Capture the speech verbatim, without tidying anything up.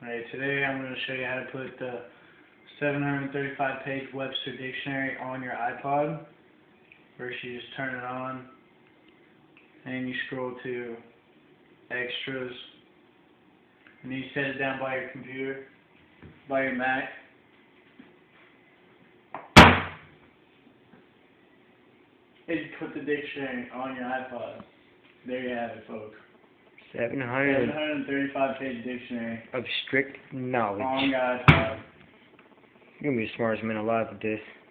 Alright, today I'm going to show you how to put the seven hundred thirty-five page Webster dictionary on your iPod. First you just turn it on, and you scroll to extras, and you set it down by your computer, by your Mac. And you put the dictionary on your iPod. There you have it, folks. seven hundred seven hundred thirty-five page dictionary of strict knowledge. on your iPod. You're going to be the smartest man alive with this.